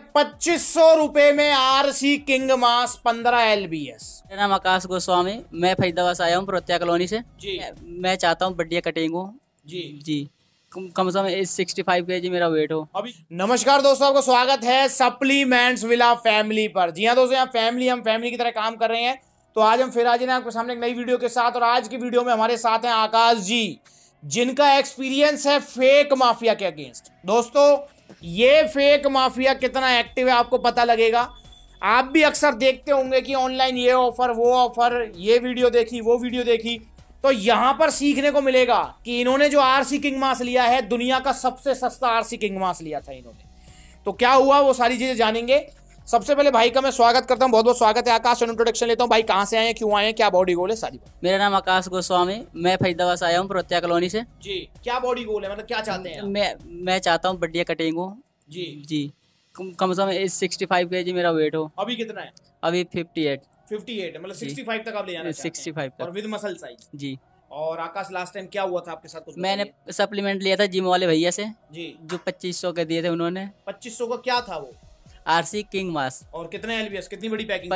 ₹2500 में RC king मास 15 LBS। मेरा नाम आकाश गोस्वामी, मैं फरीदाबाद से आया हूँ प्रत्या कॉलोनी से जी। मैं चाहता हूँ बढ़िया कटिंग हो जी। कम से कम 65 kg मेरा वेट हो अभी नमस्कार दोस्तों, आपका स्वागत है सप्लीमेंट्स विला फैमिली पर। जी हाँ दोस्तों, यहाँ हम फैमिली की तरह काम कर रहे हैं। तो आज हम फिर आज आपके सामने एक नई वीडियो के साथ, और आज की वीडियो में हमारे साथ हैं आकाश जी, जिनका एक्सपीरियंस है फेक माफिया के अगेंस्ट। दोस्तों, ये फेक माफिया कितना एक्टिव है आपको पता लगेगा। आप भी अक्सर देखते होंगे कि ऑनलाइन ये ऑफर वो ऑफर, ये वीडियो देखी वो वीडियो देखी। तो यहां पर सीखने को मिलेगा कि इन्होंने जो आरसी किंग मास लिया है, दुनिया का सबसे सस्ता आरसी किंग मास लिया था इन्होंने। तो क्या हुआ वो सारी चीजें जानेंगे। सबसे पहले भाई का मैं स्वागत करता हूं, बहुत बहुत स्वागत है आकाश। इंट्रोडक्शन लेता हूं, भाई कहां से आए हैं, क्यों आए हैं, क्या बॉडी गोल है, सारी बात। मेरा नाम आकाश गोस्वामी, मैं फरीदाबाद से आया हूँ प्रत्या कॉलोनी से जी। क्या बॉडी गोल है, मतलब क्या चाहते हैं आप? मैं चाहता हूँ बढ़िया कटिंग हो जी। कम से कम 65 kg मेरा वेट हो। अभी कितना है? अभी 58 है, मतलब 65 तक आप ले जाना चाहते हैं। 65 तक और विद मसल साइज जी। और आकाश, लास्ट टाइम क्या हुआ था आपके साथ, कुछ मैंने बताइए। सप्लीमेंट लिया था जिम वाले भैया से जी। जो 2500 के दिए थे उन्होंने। 2500 का क्या था वो? RC king mass. और कितने एलबीएस, कितनी बड़ी पैकिंग?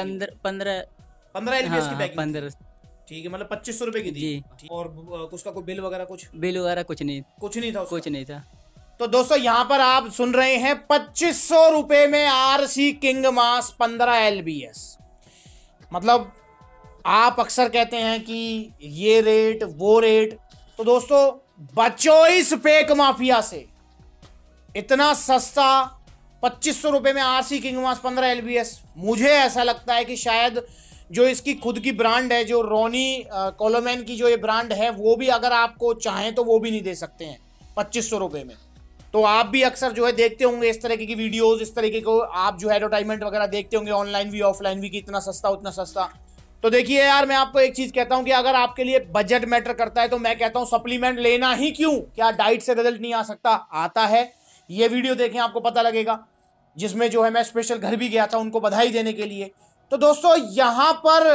15 एलबीएस की पैकिंग? 15 ठीक है, मतलब 2500 रुपए की थी जी। और उसका कोई बिल वगैरह कुछ कुछ नहीं था उसका? कुछ नहीं था। तो दोस्तों, यहाँ पर आप सुन रहे हैं 2500 रुपए में आरसी किंग मास 15 एलबीएस। मतलब आप अक्सर कहते हैं कि ये रेट वो रेट। तो दोस्तों, बचो इस फेक माफिया से। इतना सस्ता 2500 रुपए में आरसी किंग मास 15 एलबीएस। मुझे ऐसा लगता है कि शायद जो इसकी खुद की ब्रांड है, जो रोनी कोलोमैन की जो ये ब्रांड है, वो भी अगर आपको चाहें तो वो भी नहीं दे सकते हैं 2500 रुपए में। तो आप भी अक्सर जो है देखते होंगे इस तरीके की वीडियोस, इस तरीके को आप जो एडवर्टाइजमेंट वगैरह देखते होंगे ऑनलाइन भी ऑफलाइन भी, कि इतना सस्ता उतना सस्ता। तो देखिए यार, मैं आपको एक चीज कहता हूं कि अगर आपके लिए बजट मैटर करता है तो मैं कहता हूं सप्लीमेंट लेना ही क्यों। क्या डाइट से रिजल्ट नहीं आ सकता? आता है। ये वीडियो देखें, आपको पता लगेगा, जिसमें जो है मैं स्पेशल घर भी गया था उनको बधाई देने के लिए। तो दोस्तों, यहां पर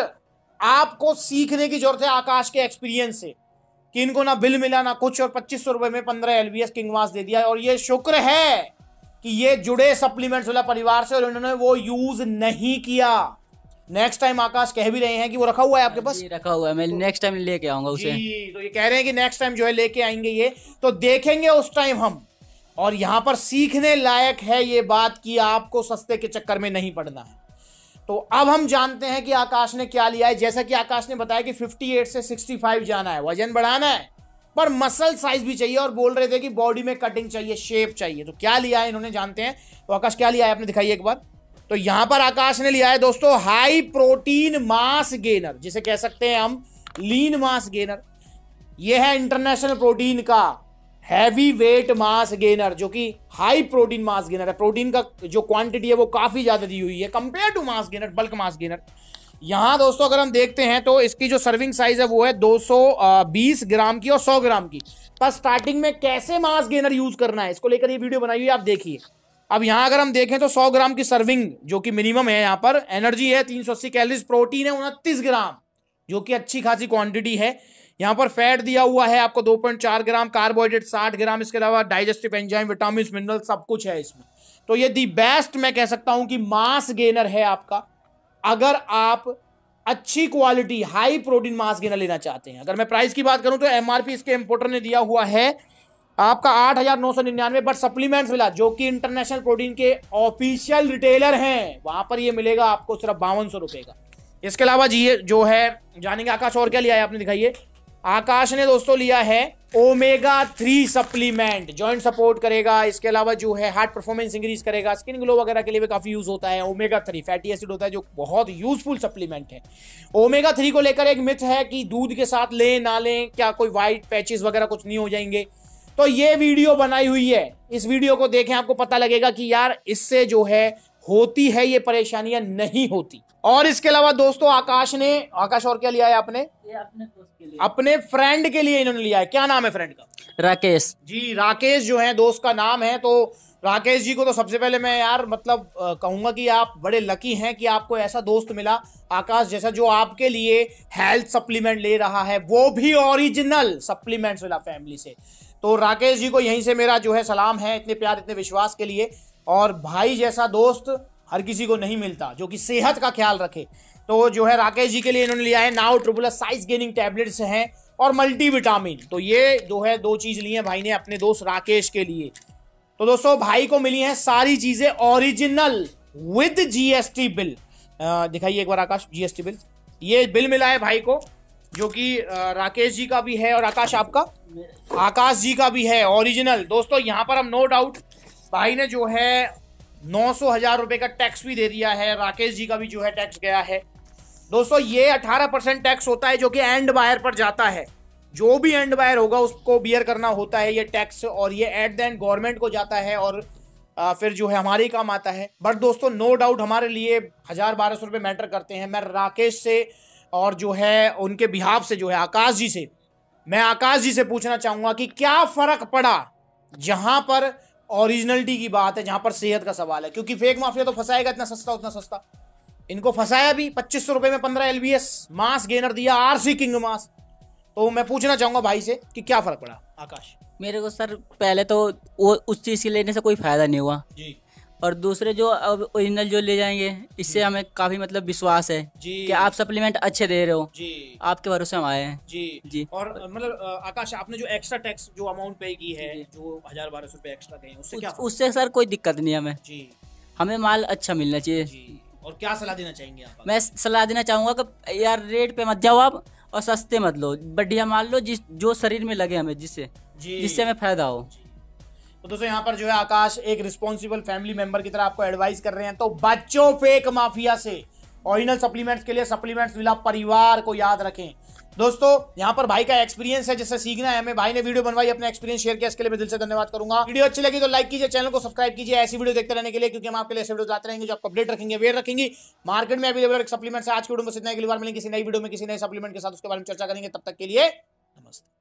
आपको सीखने की जरूरत है आकाश के एक्सपीरियंस से, कि इनको ना बिल मिला ना कुछ, और 2500 रुपए में 15 एलबीएस किंग मास दे दिया। और ये शुक्र है कि ये जुड़े सप्लीमेंट्स वाला परिवार से और इन्होंने वो यूज नहीं किया। नेक्स्ट टाइम आकाश कह भी रहे हैं कि वो रखा हुआ है आपके पास? रखा हुआ है, मैं नेक्स्ट टाइम लेके आऊंगा उसे। तो ये कह रहे हैं कि नेक्स्ट टाइम जो है लेके आएंगे ये, तो देखेंगे उस टाइम हम। और यहां पर सीखने लायक है ये बात कि आपको सस्ते के चक्कर में नहीं पड़ना है। तो अब हम जानते हैं कि आकाश ने क्या लिया है। जैसा कि आकाश ने बताया कि 58 से 65 जाना है, वजन बढ़ाना है, पर मसल साइज भी चाहिए, और बोल रहे थे कि बॉडी में कटिंग चाहिए, शेप चाहिए। तो क्या लिया है इन्होंने, जानते हैं। तो आकाश क्या लिया है आपने, दिखाइए एक बार। तो यहां पर आकाश ने लिया है दोस्तों हाई प्रोटीन मास गेनर, जिसे कह सकते हैं हम लीन मास गेनर। यह है इंटरनेशनल प्रोटीन का हैवी वेट मास गेनर, जो कि हाई प्रोटीन मास गेनर है। प्रोटीन का जो क्वांटिटी है वो काफी ज्यादा दी हुई है compare to mass gainer, bulk mass gainer. यहां दोस्तों अगर हम देखते हैं तो इसकी जो सर्विंग साइज है वो है 220 ग्राम की और 100 ग्राम की। पर स्टार्टिंग में कैसे मास गेनर यूज करना है, इसको लेकर ये वीडियो बनाई हुई है, आप देखिए। अब यहां अगर हम देखें तो 100 ग्राम की सर्विंग जो कि मिनिमम है, यहां पर एनर्जी है 380 कैलोरीज, प्रोटीन है 29 ग्राम, जो कि अच्छी खासी क्वांटिटी है। यहां पर फैट दिया हुआ है आपको 2.4 ग्राम, कार्बोहाइड्रेट 60 ग्राम, इसके अलावा डाइजेस्टिव एंजाइम, विटामिन, मिनरल, सब कुछ है इसमें। तो ये दी बेस्ट मैं कह सकता हूं कि मास गेनर है आपका, अगर आप अच्छी quality high protein mass gainer लेना चाहते हैं। अगर मैं प्राइस की बात करूं तो एमआरपी इसके इंपोर्टर ने दिया हुआ है आपका 8,999, बट सप्लीमेंट्स मिला जो कि इंटरनेशनल प्रोटीन के ऑफिशियल रिटेलर हैं, वहां पर ये मिलेगा आपको सिर्फ 5200 रुपए का। इसके अलावा जी ये जो है जानेंगे आकाश और क्या लिया है आपने, दिखाइए। आकाश ने दोस्तों लिया है ओमेगा 3 सप्लीमेंट, जॉइंट सपोर्ट करेगा, इसके अलावा जो है हार्ट परफॉर्मेंस इंक्रीज करेगा, स्किन ग्लो वगैरह के लिए भी काफी यूज होता है। ओमेगा 3 फैटी एसिड होता है जो बहुत यूजफुल सप्लीमेंट है। ओमेगा 3 को लेकर एक मिथ है कि दूध के साथ लें ना लें, क्या कोई व्हाइट पैचेस वगैरह कुछ नहीं हो जाएंगे। तो ये वीडियो बनाई हुई है, इस वीडियो को देखें, आपको पता लगेगा कि यार इससे जो है होती है ये परेशानियां नहीं होती। और इसके अलावा दोस्तों आकाश और क्या लिया है आपने? अपने फ्रेंड के लिए इन्होंने लिया है। क्या नाम है फ्रेंड का? राकेश जी। राकेश जो है दोस्त का नाम है। तो राकेश जी को तो सबसे पहले मैं यार मतलब कहूंगा कि आप बड़े लकी हैं कि आपको ऐसा दोस्त मिला आकाश जैसा, जो आपके लिए हेल्थ सप्लीमेंट ले रहा है, वो भी ओरिजिनल सप्लीमेंट्स वाला फैमिली से। तो राकेश जी को यहीं से मेरा जो है सलाम है, इतने प्यार इतने विश्वास के लिए। और भाई जैसा दोस्त हर किसी को नहीं मिलता जो कि सेहत का ख्याल रखे। तो जो है राकेश जी के लिए इन्होंने लिया है now triple size gaining tablets हैं और मल्टीविटामिन। तो ये जो है 2 चीज ली है भाई ने अपने दोस्त राकेश के लिए। तो दोस्तों भाई को मिली हैं सारी चीजें ओरिजिनल विद जीएसटी बिल। दिखाइए एक बार आकाश जीएसटी बिल। ये बिल मिला है भाई को जो कि राकेश जी का भी है और आकाश आपका आकाश जी का भी है ओरिजिनल। दोस्तों यहाँ पर हम नो डाउट भाई ने जो है 900,000 रुपए का टैक्स भी दे दिया है। राकेश जी का भी जो है टैक्स गया है। दोस्तों ये 18% टैक्स होता है जो कि एंड बायर पर जाता है। जो भी एंड बायर होगा उसको बियर करना होता है ये टैक्स, और ये एट द एंड गवर्नमेंट को जाता है और फिर जो है हमारे ही काम आता है। बट दोस्तों नो डाउट हमारे लिए 1000-1200 रुपये मैटर करते हैं। मैं राकेश से और जो है उनके बिहाफ से जो है आकाश जी से पूछना चाहूंगा कि क्या फर्क पड़ा जहां पर ओरिजिनलिटी की बात है, जहां पर सेहत का सवाल है। क्योंकि फेक माफिया तो फंसाएगा इतना सस्ता उतना सस्ता। इनको फंसाया भी 2500 रुपए में 15 LBS मास गेनर दिया, RC किंग मास। तो मैं पूछना चाहूंगा भाई से कि क्या फर्क पड़ा आकाश। मेरे को सर पहले तो वो उस चीज़ के लेने से कोई फ़ायदा नहीं हुआ जी, और दूसरे जो अब ओरिजिनल जो ले जाएंगे इससे हमें काफ़ी मतलब विश्वास है जी कि आप सप्लीमेंट अच्छे दे रहे हो जी, आपके भरोसे हम आए हैं जी जी। और मतलब आकाश आपने जो एक्स्ट्रा टैक्स जो अमाउंट पे की है, जो 1000-1200 रुपए एक्स्ट्रा गए उससे क्या उससे सर कोई दिक्कत नहीं हमें जी हमें माल अच्छा मिलना चाहिए जी। और क्या सलाह देना चाहेंगे आप? मैं सलाह देना चाहूँगा कि यार रेट पे मत जाओ आप और सस्ते मत लो, बढ़िया माल लो जो शरीर में लगे हमें, जिससे हमें फायदा हो। तो दोस्तों यहाँ पर जो है आकाश एक रिस्पॉन्सिबल फैमिली मेंबर की तरह आपको एडवाइस कर रहे हैं। तो बच्चों फेक माफिया से ओरिजिनल सप्लीमेंट्स के लिए सप्लीमेंट्स विला परिवार को याद रखें। दोस्तों यहाँ पर भाई का एक्सपीरियंस है जिससे सीखना है हमें। भाई ने वीडियो बनवाई, अपना एक्सपीरियंस शेयर किया, इसके लिए मैं दिल से धन्यवाद करूंगा। वीडियो अच्छी लगी तो लाइक कीजिए, चैनल को सब्सक्राइब कीजिए ऐसी वीडियो देखते रहने के लिए, क्योंकि हम आपके लिए ऐसे वीडियो आते रहेंगे जो आपको अपडेट रखेंगे, अवेयर रखेंगे। मार्केट में अवेलेबल सप्लीमेंट्स आज की वीडियो में इतना, अगली बार मिलेंगे किसी नई वीडियो में किसी नए सप्लीमेंट के साथ, उसके बारे में चर्चा करेंगे। तब तक के लिए नमस्ते।